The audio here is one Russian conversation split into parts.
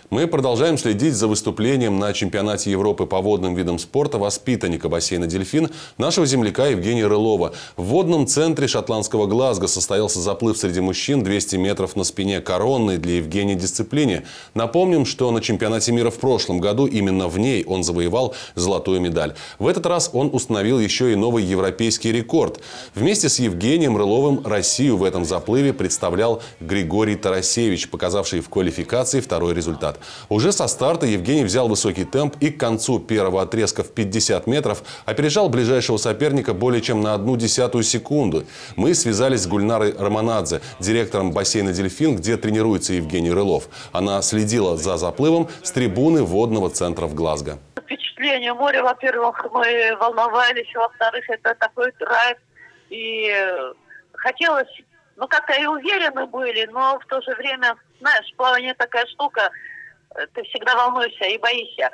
Мы продолжаем следить за выступлением на чемпионате Европы по водным видам спорта воспитанника бассейна «Дельфин» нашего земляка Евгения Рылова. В водном центре шотландского Глазго состоялся заплыв среди мужчин 200 метров на спине, коронной для Евгения дисциплине. Напомним, что на чемпионате мира в прошлом году именно в ней он завоевал золотую медаль. В этот раз он установил еще и новый европейский рекорд. Вместе с Евгением Рыловым Россию в этом заплыве представлял Григорий Тарасевич, показавший в квалификации второй результат. Уже со старта Евгений взял высокий темп и к концу первого отрезка в 50 метров опережал ближайшего соперника более чем на 0,1 секунду. Мы связались с Гульнарой Романадзе, директором бассейна «Дельфин», где тренируется Евгений Рылов. Она следила за заплывом с трибуны водного центра в Глазго. Впечатление моря, во-первых, мы волновались, во-вторых, это такой драйв. И хотелось, как-то и уверены были, но в то же время, знаешь, плавание такая штука, ты всегда волнуешься и боишься.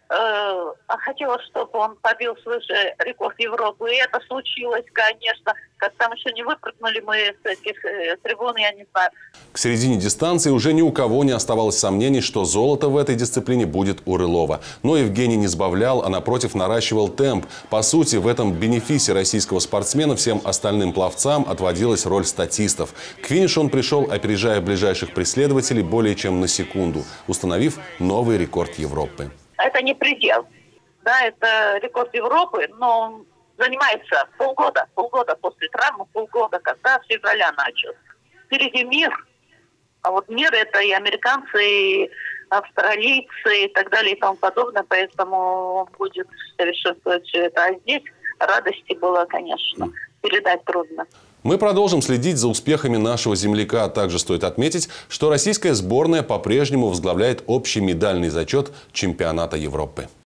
А хотелось, чтобы он побил свой же рекорд Европы. И это случилось, конечно. Как там еще не выпрыгнули мы с этих трибун, я не знаю. К середине дистанции уже ни у кого не оставалось сомнений, что золото в этой дисциплине будет у Рылова. Но Евгений не сбавлял, а напротив наращивал темп. По сути, в этом бенефисе российского спортсмена всем остальным пловцам отводилась роль статистов. К финишу он пришел, опережая ближайших преследователей более чем на секунду, установив новый рекорд Европы. Это не предел. Да, это рекорд Европы, но он занимается полгода после травмы, когда с февраля начал. Впереди мир. А вот мир — это и американцы, и австралийцы, и так далее, и тому подобное. Поэтому он будет совершенствовать все это. А здесь радости было, конечно, передать трудно. Мы продолжим следить за успехами нашего земляка. Также стоит отметить, что российская сборная по-прежнему возглавляет общий медальный зачет чемпионата Европы.